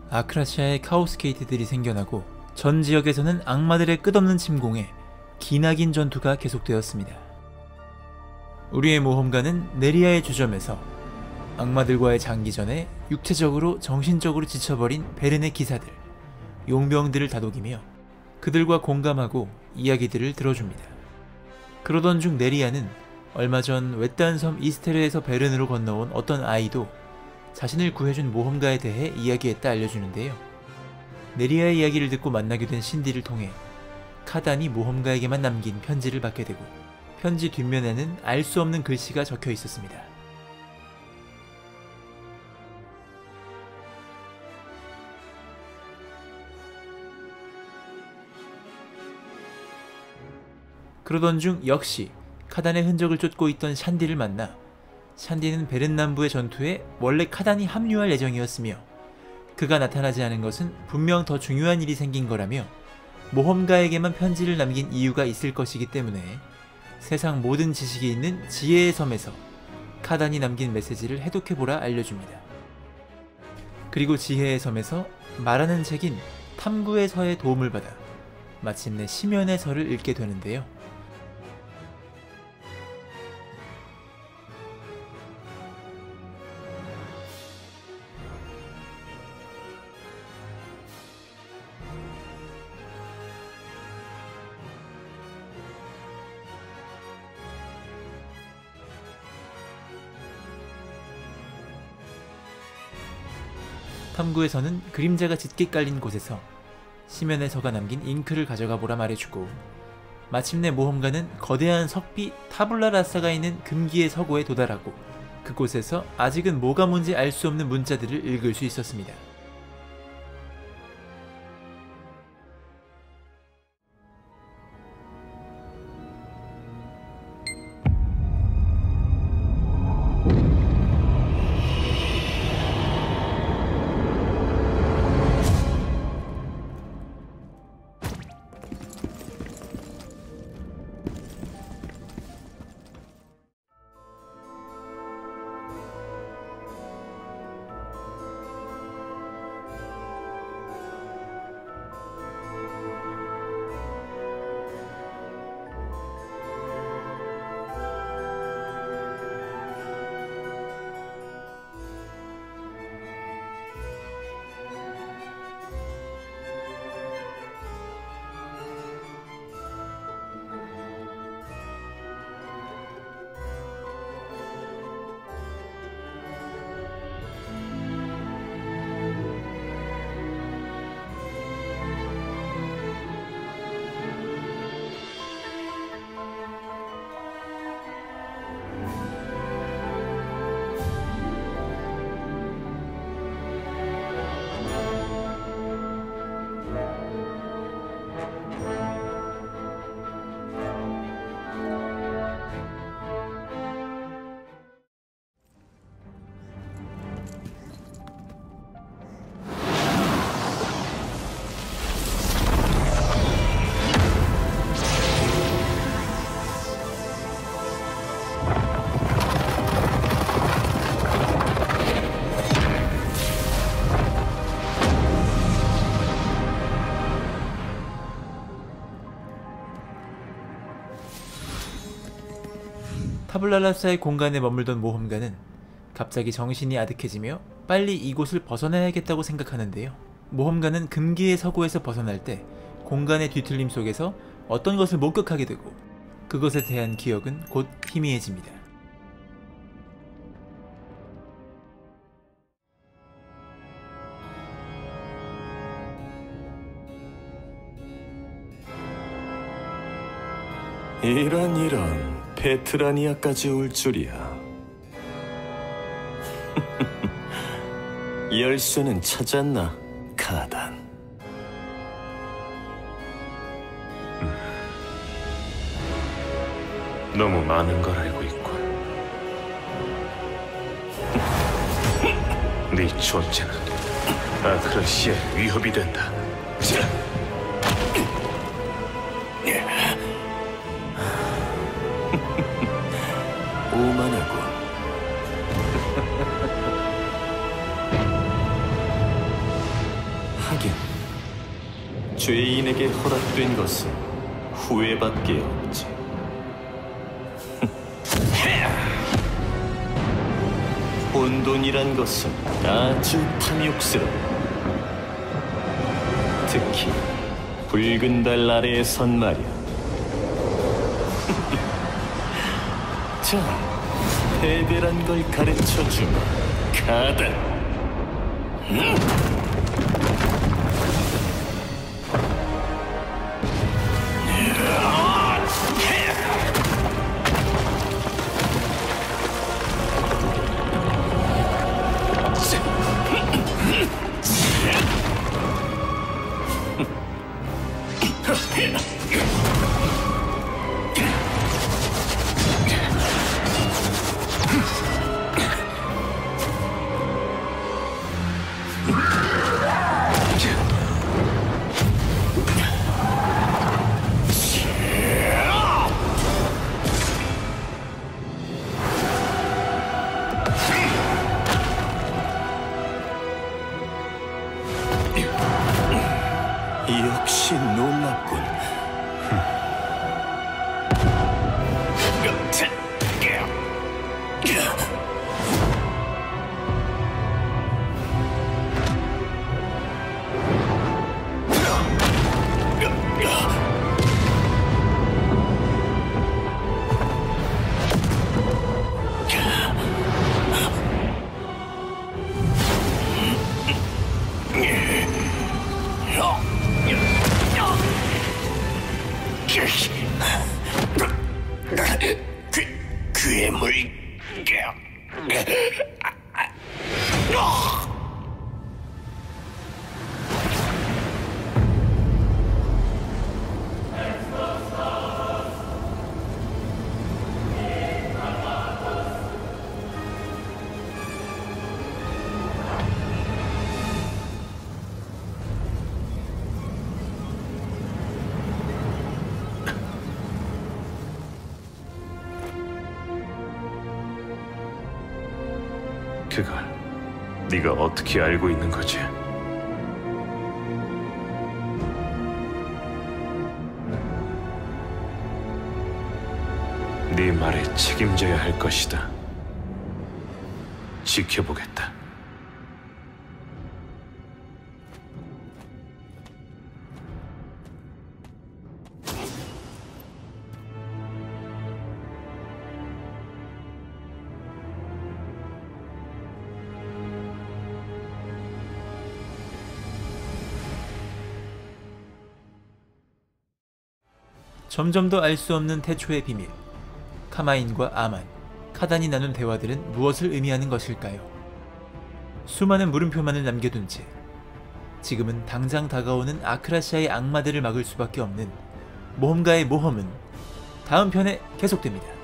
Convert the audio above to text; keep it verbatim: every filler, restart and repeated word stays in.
아크라시아에 카오스 게이트들이 생겨나고 전 지역에서는 악마들의 끝없는 침공에 기나긴 전투가 계속되었습니다. 우리의 모험가는 네리아의 주점에서 악마들과의 장기전에 육체적으로 정신적으로 지쳐버린 베른의 기사들, 용병들을 다독이며 그들과 공감하고 이야기들을 들어줍니다. 그러던 중 네리아는 얼마 전 외딴 섬 이스테르에서 베른으로 건너온 어떤 아이도 자신을 구해준 모험가에 대해 이야기했다 알려주는데요. 네리아의 이야기를 듣고 만나게 된 신디를 통해 카단이 모험가에게만 남긴 편지를 받게 되고 편지 뒷면에는 알 수 없는 글씨가 적혀 있었습니다. 그러던 중 역시 카단의 흔적을 쫓고 있던 샨디를 만나 샨디는 베른 남부의 전투에 원래 카단이 합류할 예정이었으며 그가 나타나지 않은 것은 분명 더 중요한 일이 생긴 거라며 모험가에게만 편지를 남긴 이유가 있을 것이기 때문에 세상 모든 지식이 있는 지혜의 섬에서 카단이 남긴 메시지를 해독해보라 알려줍니다. 그리고 지혜의 섬에서 말하는 책인 탐구의 서의 도움을 받아 마침내 심연의 서를 읽게 되는데요. 탐구에서는 그림자가 짙게 깔린 곳에서 심연의 서가 남긴 잉크를 가져가 보라 말해주고 마침내 모험가는 거대한 석비 타블라라사가 있는 금기의 서고에 도달하고 그곳에서 아직은 뭐가 뭔지 알 수 없는 문자들을 읽을 수 있었습니다. 타블라라사의 공간에 머물던 모험가는 갑자기 정신이 아득해지며 빨리 이곳을 벗어나야겠다고 생각하는데요. 모험가는 금기의 서고에서 벗어날 때 공간의 뒤틀림 속에서 어떤 것을 목격하게 되고 그것에 대한 기억은 곧 희미해집니다. 이런 이런 페트라니아까지 올 줄이야. 열쇠는 찾았나, 카단? 음. 너무 많은 걸 알고 있군. 네 존재는 아크라시아의 위협이 된다. 오만하군. 죄인에게 허락된 것은 후회밖에 없지. 혼돈이란 것은 아주 탐욕스러워. 특히 붉은 달 아래에선 말이야. 자, 패배란 걸 가르쳐주마, 카단. 음? 역시 놀랍군. 괴물. 그걸 네가 어떻게 알고 있는 거지? 네 말에 책임져야 할 것이다. 지켜보겠다. 점점 더 알 수 없는 태초의 비밀. 카마인과 아만, 카단이 나눈 대화들은 무엇을 의미하는 것일까요? 수많은 물음표만을 남겨둔 채 지금은 당장 다가오는 아크라시아의 악마들을 막을 수밖에 없는 모험가의 모험은 다음 편에 계속됩니다.